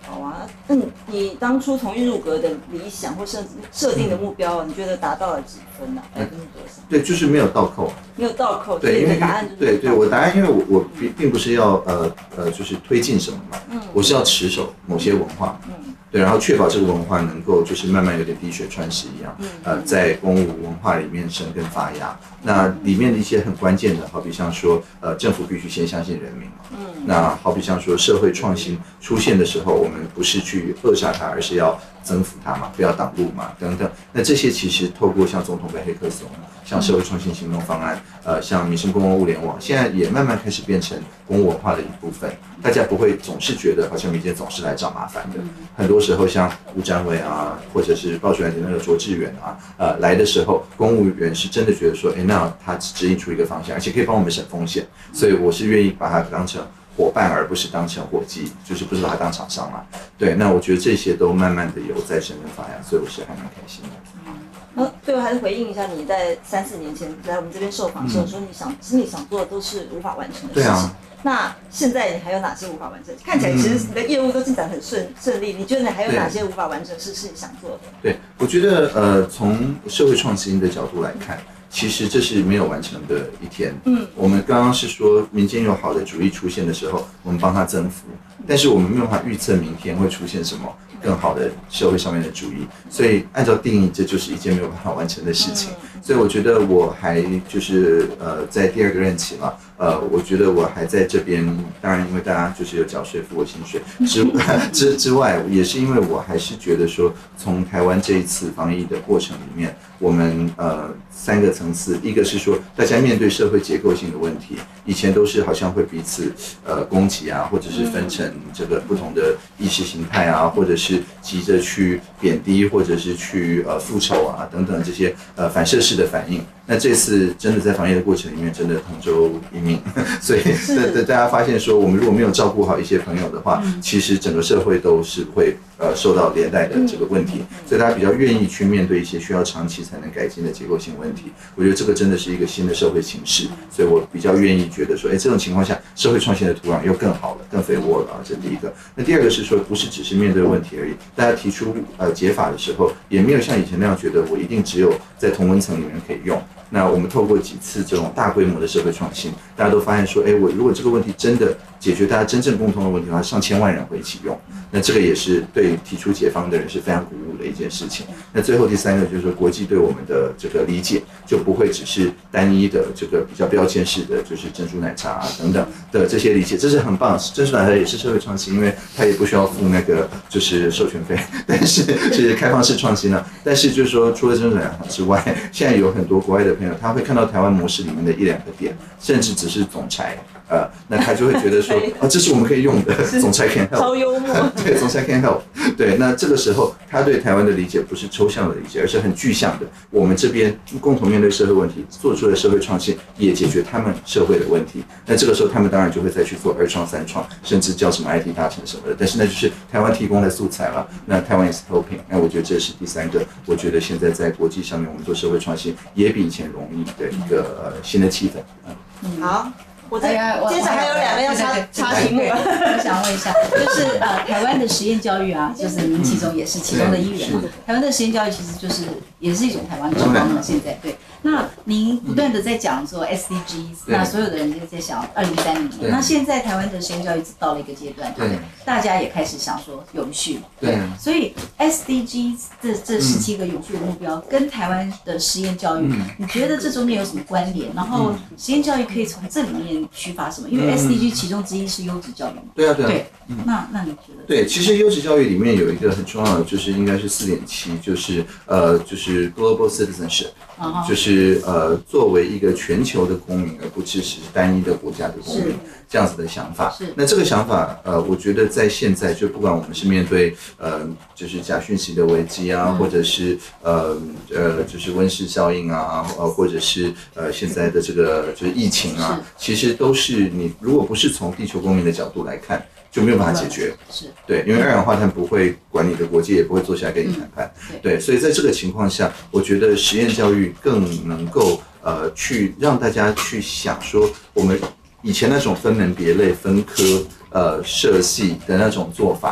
好啊，那你当初从一入阁的理想或甚至设定的目标，你觉得达到了几分呢、啊？百分之多少？ 对，就是没有倒扣， 没有倒扣。 对，因为答案就是对对，我答案，因为我我并并不是要呃呃，就是推进什么嘛，嗯，我是要持守某些文化，嗯，对，然后确保这个文化能够就是慢慢有点滴水穿石一样，嗯，呃，在公务文化里面生根发芽。那里面的一些很关键的，好比像说，呃，政府必须先相信人民嘛。嗯。那好比像说，社会创新出现的时候，我们不是去扼杀它，而是要征服它嘛，不要挡路嘛，等等。那这些其实透过像总统跟黑客松，像社会创新行动方案，呃，像民生公共物联网，现在也慢慢开始变成公务文化的一部分。大家不会总是觉得好像民间总是来找麻烦的，很多时候像吴展伟啊，或者是报出来的那个卓志远啊，呃，来的时候，公务员是真的觉得说，哎，那他指引出一个方向，而且可以帮我们省风险，所以我是愿意把它当成伙伴，而不是当成伙计，就是不是把它当厂商嘛。对，那我觉得这些都慢慢的有在生根发芽，所以我是还蛮开心的。 那最后还是回应一下，你在三四年前来我们这边受访的时候，说你想心里想做的都是无法完成的事情。对啊。那现在你还有哪些无法完成？看起来其实你的业务都进展很顺顺利，你觉得你还有哪些无法完成的事是你想做的？ 对，我觉得呃，从社会创新的角度来看，其实这是没有完成的一天。嗯，我们刚刚是说民间有好的主意出现的时候，我们帮它增幅，但是我们没有办法预测明天会出现什么更好的社会上面的主意，所以按照定义，这就是一件没有办法完成的事情。所以我觉得我还就是呃，在第二个任期嘛，呃，我觉得我还在这边，当然因为大家就是有缴税付我薪水之之之外，也是因为我还是觉得说，从台湾这一次防疫的过程里面，我们呃三个层次，一个是说大家面对社会结构性的问题，以前都是好像会彼此呃攻击啊，或者是分成这个不同的意识形态啊，或者是急着去贬低，或者是去呃复仇啊等等这些呃反射式的反应。那这次真的在防疫的过程里面，真的同舟一命，所以大大家发现说，我们如果没有照顾好一些朋友的话，其实整个社会都是会呃受到连带的这个问题，所以大家比较愿意去面对一些需要长期才能改进的结构性问题。我觉得这个真的是一个新的社会形势，所以我比较愿意觉得说，哎，这种情况下，社会创新的土壤又更好了，更肥沃了啊，这是第一个。那第二个是说，不是只是面对问题而已，大家提出呃解法的时候，也没有像以前那样觉得我一定只有在同温层里面可以用。那我们透过几次这种大规模的社会创新，大家都发现说，哎，我如果这个问题真的解决大家真正共同的问题的话，上千万人会一起用。那这个也是对提出解方的人是非常鼓舞的一件事情。那最后第三个就是说，国际对我们的这个理解就不会只是单一的这个比较标签式的，就是珍珠奶茶啊等等的这些理解，这是很棒。珍珠奶茶也是社会创新，因为它也不需要付那个就是授权费，但是是开放式创新了。但是就是说，除了珍珠奶茶之外，现在有很多国外的朋友，他会看到台湾模式里面的一两个点，甚至只是总裁。呃，那他就会觉得说，哦，这是我们可以用的，总裁 can help， 超幽默， 对，总裁 can help， 对，那这个时候他对台湾的理解不是抽象的理解，而是很具象的，我们这边共同面对社会问题，做出的社会创新也解决他们社会的问题，那这个时候他们当然就会再去做二创三创，甚至教什么 I T 大成什么的，但是那就是台湾提供的素材了，那台湾 is helping， 那我觉得这是第三个，我觉得现在在国际上面我们做社会创新也比以前容易的一个呃新的气氛， 嗯，好。我在接下来还有两个要插插题目， 我想问一下，就是呃台湾的实验教育啊，就是您其中也是其中的一员嘛。台湾的实验教育其实就是也是一种台湾的状况了，现在对。那您不断的在讲说 S D Gs， 那所有的人就在想二零三零年。那现在台湾的实验教育到了一个阶段，对不对？大家也开始想说永续，对。所以 S D Gs 这这十七个永续的目标跟台湾的实验教育，你觉得这中间有什么关联？然后实验教育可以从这里面取法什么？因为 S D G 其中之一是优质教育嘛。 对啊，对啊。 对，那那你觉得？ 对，其实优质教育里面有一个很重要的，就是应该是四点七，就是呃，就是 global citizenship， 就是呃，作为一个全球的公民，而不只是单一的国家的公民，这样子的想法。是。那这个想法，呃，我觉得在现在，就不管我们是面对呃，就是假讯息的危机啊，嗯、或者是呃呃，就是温室效应啊，呃，或者是呃现在的这个就是疫情啊，其实都是你如果不是从地球公民的角度来看，就没有办法解决。是。对，因为二氧化碳不会管你的国界，也不会坐下来跟你谈判。嗯、对, 对，所以在这个情况下，我觉得实验教育更能够呃去让大家去想说，我们以前那种分门别类、分科、呃设系的那种做法。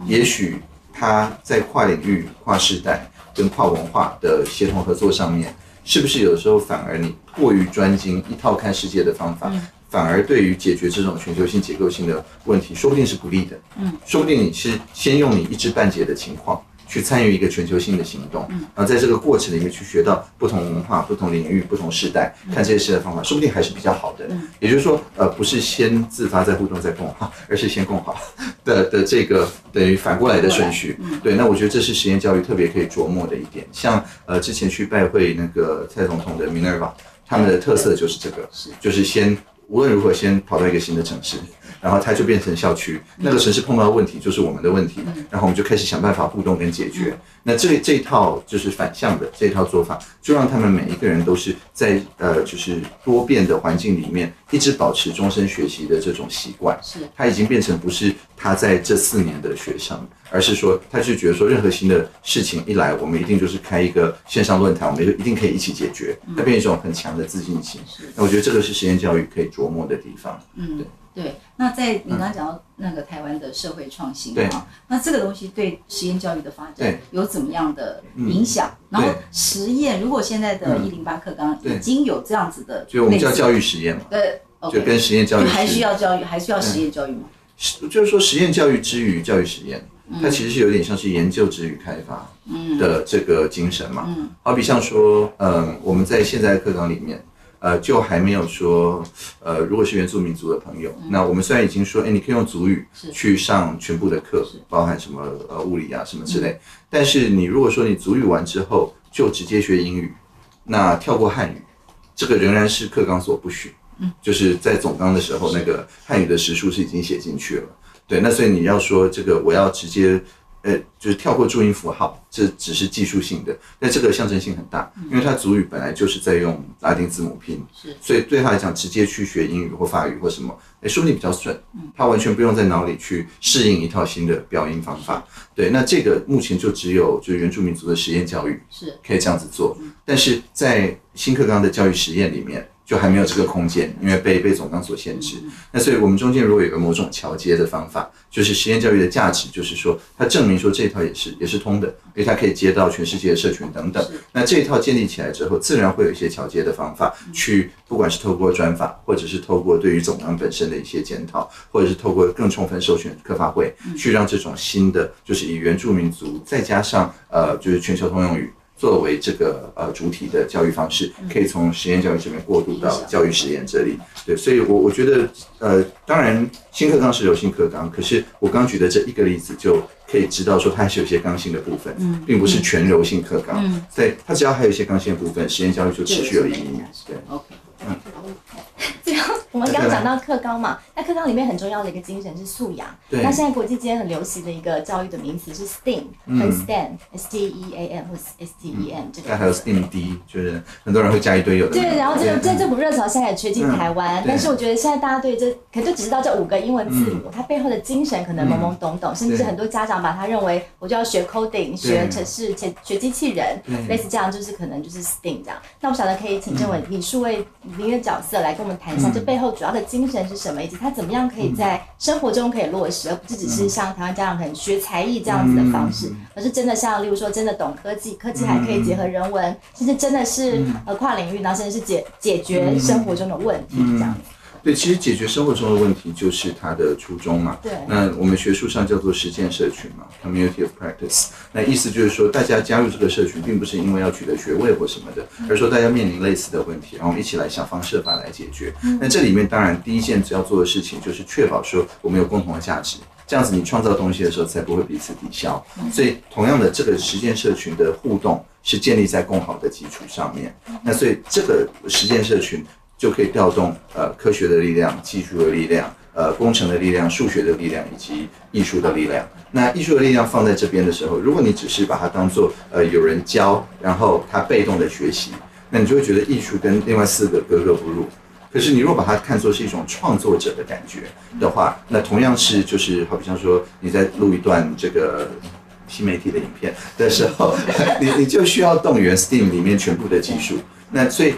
也许它在跨领域、跨世代跟跨文化的协同合作上面，是不是有时候反而你过于专精一套看世界的方法，反而对于解决这种全球性、结构性的问题，说不定是不利的。嗯，说不定你是先用你一知半解的情况去参与一个全球性的行动，然后在这个过程里面去学到不同文化、不同领域、不同时代看这些事的方法，说不定还是比较好的。也就是说，呃，不是先自发再互动再共好，而是先共好的的这个等于反过来的顺序。对，那我觉得这是实验教育特别可以琢磨的一点。像呃之前去拜会那个蔡总统的 Minerva， 他们的特色就是这个，就是先无论如何先跑到一个新的城市。然后它就变成校区，那个城市碰到的问题就是我们的问题，然后我们就开始想办法互动跟解决。那这这一套就是反向的这一套做法，就让他们每一个人都是在呃就是多变的环境里面，一直保持终身学习的这种习惯。是，他已经变成不是他在这四年的学生，而是说他是觉得说任何新的事情一来，我们一定就是开一个线上论坛，我们就一定可以一起解决，它变成一种很强的自信心。那我觉得这个是实验教育可以琢磨的地方。嗯，对。 对，那在你刚刚讲到那个台湾的社会创新啊，那这个东西对实验教育的发展有怎么样的影响？然后实验，如果现在的一零八课纲已经有这样子的， 所以我们叫教育实验嘛，对，就跟实验教育还需要教育，还需要实验教育吗？ 就是说，实验教育之于教育实验，它其实是有点像是研究之于开发的这个精神嘛。好比像说，嗯，我们在现在的课纲里面。呃，就还没有说，呃，如果是原住民族的朋友，嗯、那我们虽然已经说，哎，你可以用族语去上全部的课，包含什么呃物理啊什么之类，嗯、但是你如果说你族语完之后就直接学英语，那跳过汉语，这个仍然是课纲所不许。嗯，就是在总纲的时候，那个汉语的时数是已经写进去了。对，那所以你要说这个我要直接。呃，就是跳过注音符号，这只是技术性的，但这个象征性很大，因为它族语本来就是在用拉丁字母拼，所以对他来讲，直接去学英语或法语或什么，哎，说不定比较顺，他完全不用在脑里去适应一套新的表音方法。对，那这个目前就只有就是原住民族的实验教育是可以这样子做，但是在新课纲的教育实验里面。就还没有这个空间，因为被被总纲所限制。那所以我们中间如果有个某种桥接的方法，就是实验教育的价值，就是说它证明说这一套也是也是通的，因为它可以接到全世界的社群等等。那这一套建立起来之后，自然会有一些桥接的方法，去不管是透过专法，或者是透过对于总纲本身的一些检讨，或者是透过更充分授权科发会，去让这种新的就是以原住民族再加上呃就是全球通用语。作为这个呃主体的教育方式，可以从实验教育这边过渡到教育实验这里。对，所以我我觉得呃，当然新课纲是有新课纲，可是我刚举的这一个例子就可以知道说它还是有些刚性的部分，并不是全柔性课纲。嗯，所以它只要还有一些刚性的部分，实验教育就持续有意义。对 ，OK， 嗯。最后我们刚刚讲到课纲嘛，那课纲里面很重要的一个精神是素养。那现在国际间很流行的一个教育的名词是 S T E M 和 S T E M，S T E A M 或 S T E M 这个。 还有 S T E M D， 就是很多人会加一堆有的。 对，然后这个这这股热潮现在也吹进台湾，但是我觉得现在大家对这可能就只知道这五个英文字母，它背后的精神可能懵懵懂懂，甚至很多家长把它认为我就要学 coding， 学程式，学机器人，类似这样，就是可能就是 S T E M 这样。那我晓得可以请郑伟以数位您的角色来跟我们谈一下这背后主要的精神是什么，以及它怎么样可以在生活中可以落实，而不是只是像台湾家长可能学才艺这样子的方式，而是真的像例如说真的懂科技，科技还可以结合人文，甚至真的是呃跨领域，然后甚至是解解决生活中的问题这样子。 对，其实解决生活中的问题就是它的初衷嘛。对。那我们学术上叫做实践社群嘛 ，community of practice。那意思就是说，大家加入这个社群，并不是因为要取得学位或什么的，而是说大家面临类似的问题，然后我们一起来想方设法来解决。那这里面当然第一件只要做的事情，就是确保说我们有共同的价值。这样子，你创造东西的时候才不会彼此抵消。所以，同样的，这个实践社群的互动是建立在共好的基础上面。那所以，这个实践社群就可以调动呃科学的力量、技术的力量、呃工程的力量、数学的力量以及艺术的力量。那艺术的力量放在这边的时候，如果你只是把它当作呃有人教，然后他被动的学习，那你就会觉得艺术跟另外四个格格不入。可是你如果把它看作是一种创作者的感觉的话，那同样是就是好比像说你在录一段这个新媒体的影片的时候，你你就需要动员 S T E A M 里面全部的技术。那所以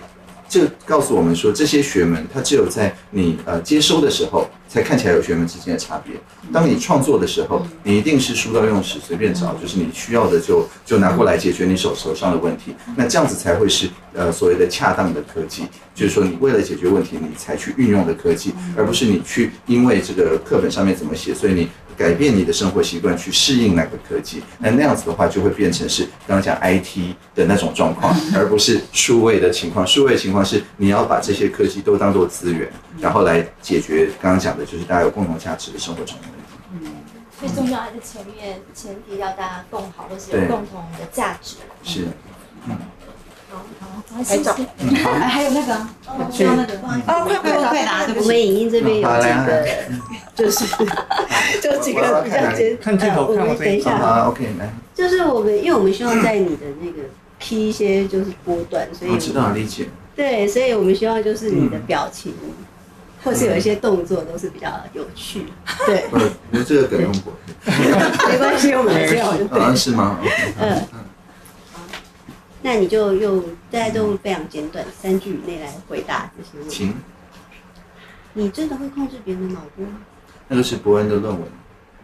这告诉我们说，这些学门它只有在你呃接收的时候，才看起来有学门之间的差别。当你创作的时候，你一定是书到用时，随便找，就是你需要的就就拿过来解决你手手上的问题。那这样子才会是呃所谓的恰当的科技，就是说你为了解决问题，你才去运用的科技，而不是你去因为这个课本上面怎么写，所以你改变你的生活习惯去适应那个科技。那那样子的话，就会变成是刚刚讲 I T 的那种状况，而不是数位的情况。数位的情况是你要把这些科技都当作资源，然后来解决刚刚讲的就是大家有共同价值的生活中的问题。 嗯，最重要还是前面前提要大家共好，或是有共同的价值。 是，嗯。 好，好，谢谢。 哎，还有那个，需要那个，哦，快快快拿！对不起， 我们影音这边有几个，就是就几个比较简， 看镜头，看我等一下啊 ，OK， 来。 就是我们，因为我们希望在你的那个 P 一些就是波段，所以我知道理解。 对，所以我们希望就是你的表情，或是有一些动作都是比较有趣。对， 我觉得这个梗用过。 没关系，我们还是要用。 啊，是吗？ 嗯。那你就用大家都用非常简短三句以内来回答这些问题。 请。 你真的会控制别人的脑波吗？ 那个是伯恩的论文。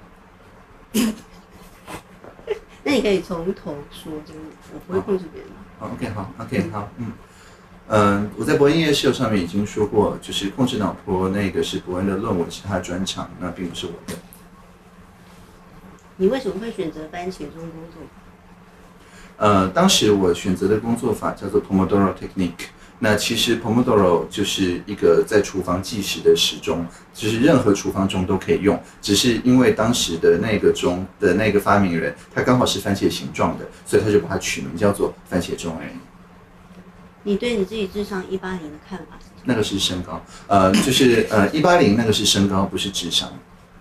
那你可以从头说，就是我不会控制别人。 好 ，OK， 好 ，OK， 好，嗯，嗯，我在伯恩音乐秀上面已经说过，就是控制脑波那个是伯恩的论文，是他的专长，那并不是我的。 你为什么会选择番茄钟工作？ 呃，当时我选择的工作法叫做 Pomodoro Technique。那其实 Pomodoro 就是一个在厨房计时的时钟，就是任何厨房钟都可以用，只是因为当时的那个钟的那个发明人，他刚好是番茄形状的，所以他就把它取名叫做番茄钟而已。 你对你自己智商一八零的看法是什么？ 那个是身高，呃，就是呃一八零那个是身高，不是智商。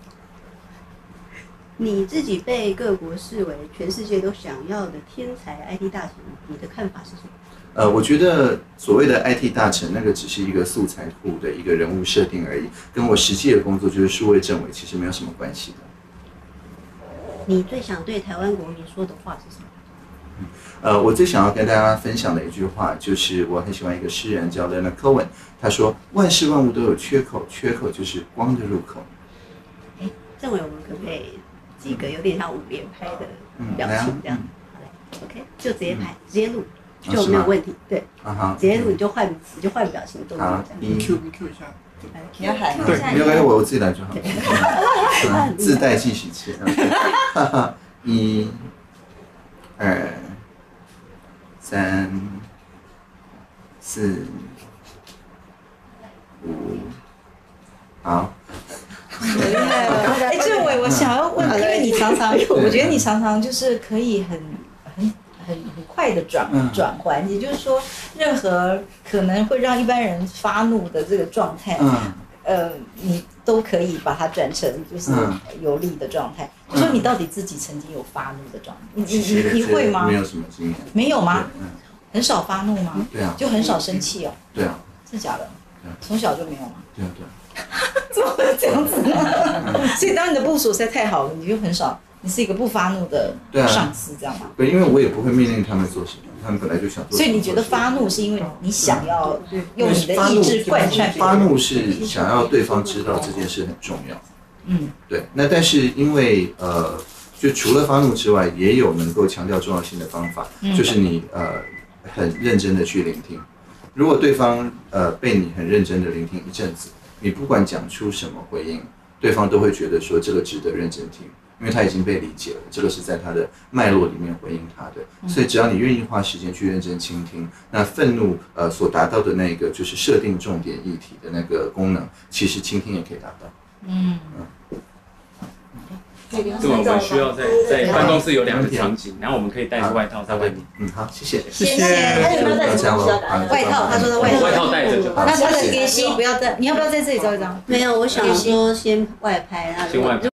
你自己被各国视为全世界都想要的天才 I T 大臣，你的看法是什么？ 呃，我觉得所谓的 I T 大臣，那个只是一个素材库的一个人物设定而已，跟我实际的工作就是数位政委其实没有什么关系的。 你最想对台湾国民说的话是什么？ 嗯、呃，我最想要跟大家分享的一句话，就是我很喜欢一个诗人叫 Leonard Cohen， 他说：“万事万物都有缺口，缺口就是光的入口。” 哎，政委，我们可不可以几个有点像五连拍的表情这样？嗯、好嘞 ，OK， 就直接拍，直接录。就没有问题，对，直接录你就换词，就换表情动作这样。 你 Q 你 Q 一下， 你要喊， 对，没有关系，我我自己来就好。自带计时器，一、二、三、四、五，好。 哎，政委，我想要问，因为你常常，我觉得你常常就是可以很很。很很快的转转换，也就是说，任何可能会让一般人发怒的这个状态，嗯、呃，你都可以把它转成就是有利的状态。嗯、就说你到底自己曾经有发怒的状态，你你你你会吗？ 没有什么经验。 没有吗？嗯、很少发怒吗？ 对啊。 就很少生气哦。 对啊。 真的假的？从小就没有吗？ 对啊对啊。 怎么会这样子呢？所以当你的部署实在太好了，你就很少。你是一个不发怒的上司，这样吗？ 对，因为我也不会命令他们做什么，他们本来就想做。 所以你觉得发怒是因为你想要用你的意志贯穿？ 发怒是想要对方知道这件事很重要。嗯，对。那但是因为呃，就除了发怒之外，也有能够强调重要性的方法，嗯、就是你呃很认真的去聆听。如果对方呃被你很认真的聆听一阵子，你不管讲出什么回应，对方都会觉得说这个值得认真听。因为他已经被理解了，这个是在他的脉络里面回应他的，所以只要你愿意花时间去认真倾听，那愤怒呃所达到的那个就是设定重点议题的那个功能，其实倾听也可以达到。嗯嗯。 这个我们需要在在办公室有两个场景，然后我们可以带着外套在外面。 嗯，好，谢谢， 谢谢。他有没有带着外套？他说的外套， 外套带着就好。 那他的给息不要带，你要不要在这里照一张？ 没有，我想说先外拍，然后。